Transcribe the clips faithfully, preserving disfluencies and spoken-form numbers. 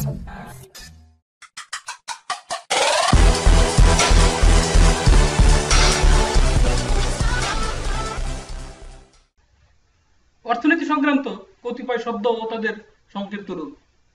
অর্থনীতি সংক্রান্ত কতিপয় শব্দ ও তাদের সংক্ষিপ্ত রূপ।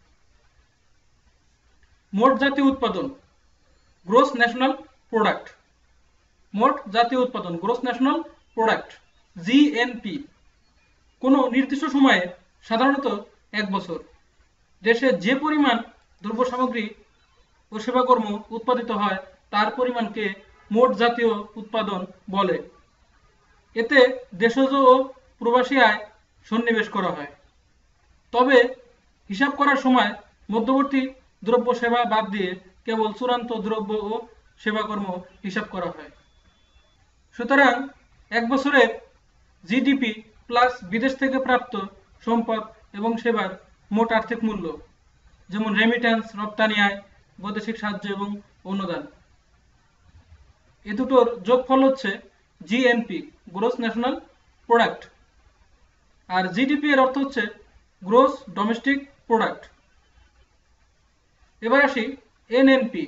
মোট জাতীয় উৎপাদন, গ্রোস ন্যাশনাল প্রোডাক্ট। মোট জাতীয় উৎপাদন, গ্রোস ন্যাশনাল প্রোডাক্ট, জিএনপি। কোনো নির্দিষ্ট সময়ে, সাধারণত এক বছর, দেশে যে পরিমাণ দ্রব্য সামগ্রী ও সেবাকর্ম উৎপাদিত হয় তার পরিমাণকে মোট জাতীয় উৎপাদন বলে। এতে দেশজ ও প্রবাসী আয় সন্নিবেশ করা হয়। তবে হিসাব করার সময় মধ্যবর্তী দ্রব্য সেবা বাদ দিয়ে কেবল চূড়ান্ত দ্রব্য ও সেবাকর্ম হিসাব করা হয়। সুতরাং এক বছরের জিডিপি প্লাস বিদেশ থেকে প্রাপ্ত সম্পদ এবং সেবার মোট আর্থিক মূল্য, যেমন রেমিট্যান্স, রপ্তানি আয়, বৈদেশিক সাহায্য এবং অনুদান, এ দুটোর যোগফল হচ্ছে জিএনপি, গ্রোস ন্যাশনাল প্রোডাক্ট। আর জিডিপি এর অর্থ হচ্ছে গ্রোস ডোমেস্টিক প্রোডাক্ট। এবার আসি এনএনপি,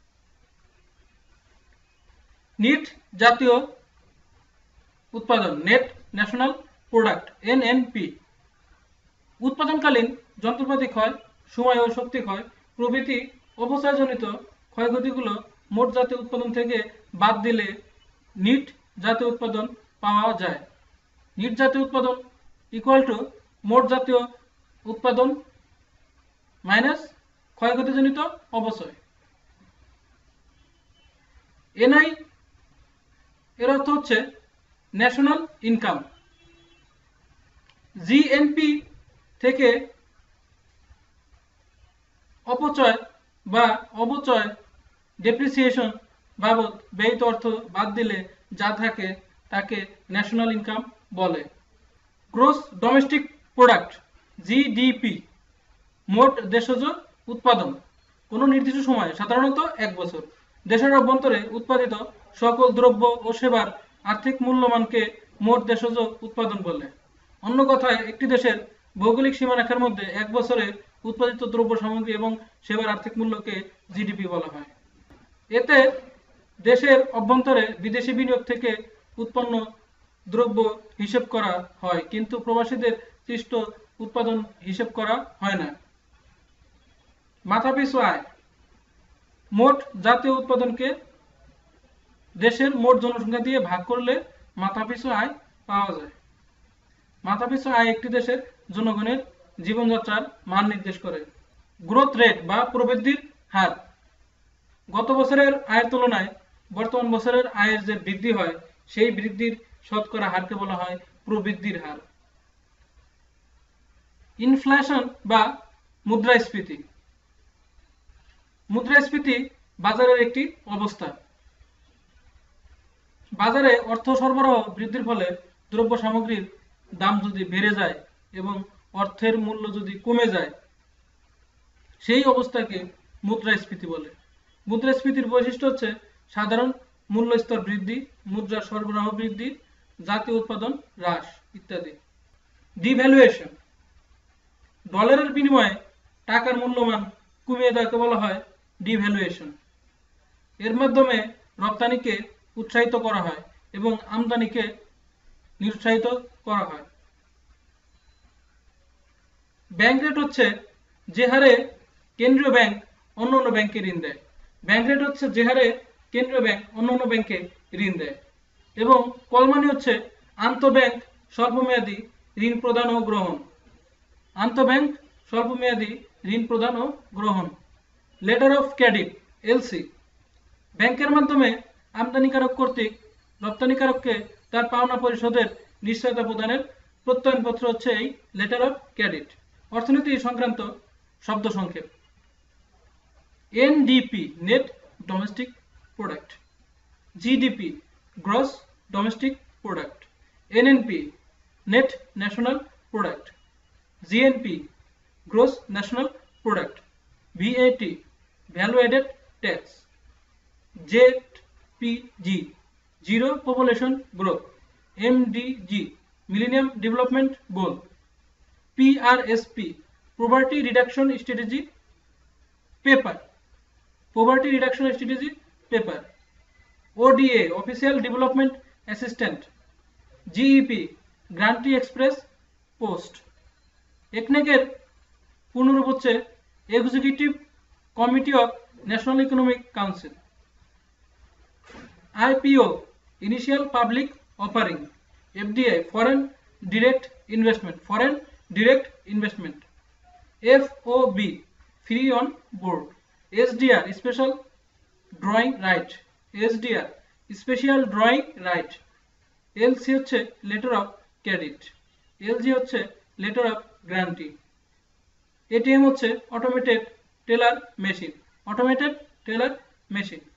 নিট জাতীয় উৎপাদন, নেট ন্যাশনাল প্রোডাক্ট, এনএনপি। উৎপাদনকালীন যন্ত্রপাতি ক্ষয়, সময় ও শক্তি ক্ষয় প্রভৃতি অপচয়জনিত ক্ষয়ক্ষতিগুলো মোট জাতীয় উৎপাদন থেকে বাদ দিলে নিট জাতীয় উৎপাদন পাওয়া যায়। নিট জাতীয় উৎপাদন ইকুয়াল টু মোট জাতীয় উৎপাদন মাইনাস ক্ষয়ক্ষতিজনিত অপচয়। এনআই এর অর্থ হচ্ছে ন্যাশনাল ইনকাম। জিএনপি থেকে অপচয় বা অবচয়, ডেপ্রিসিয়েশন বাবদ ব্যয়িত অর্থ বাদ দিলে যা থাকে তাকে ন্যাশনাল ইনকাম বলে। গ্রোস ডোমেস্টিক প্রোডাক্ট, জিডিপি, মোট দেশজ উৎপাদন। কোনো নির্দিষ্ট সময়, সাধারণত এক বছর, দেশের অভ্যন্তরে উৎপাদিত সকল দ্রব্য ও সেবার আর্থিক মূল্যমানকে মোট দেশজ উৎপাদন বলে। অন্য কথায়, একটি দেশের ভৌগোলিক সীমারেখার মধ্যে এক বছরে উৎপাদিত দ্রব্য সামগ্রী এবং সেবার আর্থিক মূল্যকে জিডিপি বলা হয়। এতে দেশের অভ্যন্তরে বিদেশি বিনিয়োগ থেকে উৎপন্ন দ্রব্য হিসেব করা হয়, কিন্তু প্রবাসীদের সৃষ্ট উৎপাদন হিসেব করা হয় না। মাথাপিছু আয়, মোট জাতীয় উৎপাদনকে দেশের মোট জনসংখ্যা দিয়ে ভাগ করলে মাথাপিছু আয় পাওয়া যায়। মাথাপিছু আয় একটি দেশের জনগণের জীবনযাত্রার মান নির্দেশ করে। গ্রোথ রেট বা প্রবৃদ্ধির হার, গত বছরের আয়ের তুলনায় বর্তমান বছরের আয়ের যে বৃদ্ধি হয় সেই বৃদ্ধির শতকরা হারকে বলা হয় প্রবৃদ্ধির হার। ইনফ্লেশন বা মুদ্রাস্ফীতি, মুদ্রাস্ফীতি বাজারের একটি অবস্থা। বাজারে অর্থ সরবরাহ বৃদ্ধির ফলে দ্রব্য সামগ্রীর দাম যদি বেড়ে যায় এবং অর্থের মূল্য যদি কমে যায়, সেই অবস্থাকে মুদ্রাস্ফীতি বলে। মুদ্রাস্ফীতির বৈশিষ্ট্য হচ্ছে সাধারণ মূল্য স্তর বৃদ্ধি, মুদ্রা সরবরাহ বৃদ্ধি, জাতীয় উৎপাদন হ্রাস ইত্যাদি। ডিভ্যালুয়েশন, ডলারের বিনিময়ে টাকার মূল্যমান কমিয়ে দেওয়াকে বলা হয় ডিভ্যালুয়েশন। এর মাধ্যমে রপ্তানিকে উৎসাহিত করা হয় এবং আমদানিকে নিরুৎসাহিত করা হয়। ব্যাংক রেট হচ্ছে যে হারে কেন্দ্রীয় ব্যাংক অন্য অন্য ব্যাংকে ঋণ দেয়। ব্যাংক রেট হচ্ছে যে হারে কেন্দ্রীয় ব্যাংক অন্য অন্য ব্যাংকে ঋণ দেয়। এবং কল মানি হচ্ছে আন্তঃব্যাংক স্বল্পমেয়াদী ঋণ প্রদান ও গ্রহণ। আন্তঃব্যাংক স্বল্পমেয়াদী ঋণ প্রদান ও গ্রহণ। লেটার অফ ক্রেডিট, এলসি, ব্যাংকের মাধ্যমে আমদানিকারক কর্তৃক রপ্তানিকারককে তার পাওনা পরিশোধের নিশ্চয়তা প্রদানের প্রত্যয়নপত্র হচ্ছে এই লেটার অফ ক্রেডিট। অর্থনীতি সংক্রান্ত শব্দ সংক্ষেপ: NDP, net domestic product; GDP, gross domestic product; NNP, net national product; GNP, gross national product; VAT, value added tax; ZPG, zero population growth; MDG, millennium development goal; PRSP, poverty reduction strategy; paper, poverty reduction strategy paper. ODA, official development assistant. GEP, guaranty express post. একনেকের পূর্ণরূপ হচ্ছে executive committee of national economic council. IPO, initial public offering. FDI, foreign direct investment, foreign direct investment. FOB, free on board. SDR, special drawing right, SDR, special drawing right. LC হচ্ছে letter of credit, LG হচ্ছে letter of guarantee. ATM হচ্ছে automated teller machine, automated teller machine.